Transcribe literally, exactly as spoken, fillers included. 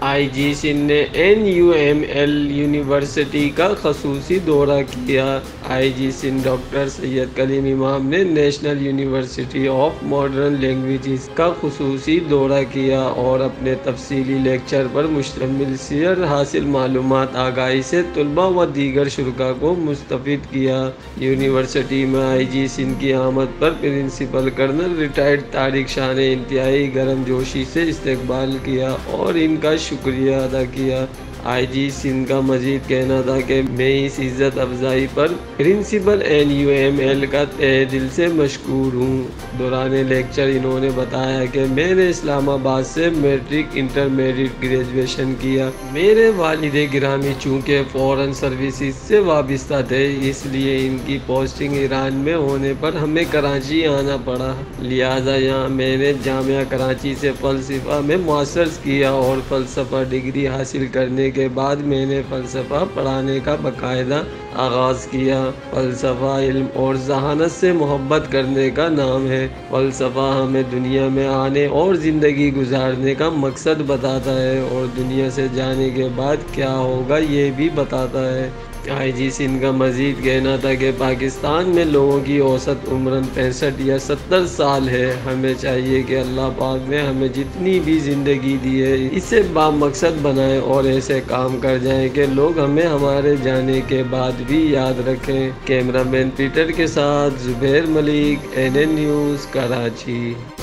آئی G Sindh نے N U M L university کا خصوصی دورہ کیا۔ آئی جی سندھ ڈاکٹر سید کلیم امام نے national university of modern languages کا خصوصی دورہ کیا اور اپنے تفصیلی لیکچر پر مشتمل سیر حاصل معلومات آگاہی سے طلباء و دیگر شرکاء کو مستفید کیا۔ یونیورسٹی میں آئی جی سندھ کی آمد پر principal colonel retired Tariq Shah نے انتہائی گرم جوشی سے استقبال کیا اور ان کا شکریہ ادا کیا۔ آئی جی سندھ کا مزید کہنا تھا کہ میں اس عزت افزائی پر principal N U M L کا تہہ دل سے مشکور ہوں۔ دوران لیکچر انہوں نے بتایا کہ میں نے اسلام آباد سے میٹرک انٹرمیڈیٹ گریجویشن کیا۔ میرے والد گرامی چونکہ فورن سروسز سے وابستہ تھے، اس لیے ان کی پوسٹنگ ایران میں ہونے پر ہمیں کراچی آنا پڑا، لہٰذا یہاں میں نے جامعہ کراچی سے فلسفہ میں ماسٹرز کیا اور فلسفہ ڈگری حاصل کرنے کے بعد میں نے فلسفہ پڑھانے کا باقاعدہ آغاز کیا۔ فلسفہ علم اور ذہانت سے محبت کرنے کا نام ہے۔ فلسفہ ہمیں دنیا میں آنے اور زندگی گزارنے کا مقصد بتاتا ہے اور دنیا سے جانے کے بعد کیا ہوگا یہ بھی بتاتا ہے۔ آئی جی سندھ کا مزید کہنا تھا کہ پاکستان میں لوگوں کی اوسط عمر پینسٹھ یا ستر سال ہے۔ ہمیں چاہیے کہ اللہ پاک نے ہمیں جتنی بھی زندگی دی ہے اسے بامقصد بنائیں اور ایسے کام کر جائیں کہ لوگ ہمیں ہمارے جانے کے بعد بھی یاد رکھیں۔ کیمرہ مین پیٹر کے ساتھ Zubair Malik, N N news, Karachi.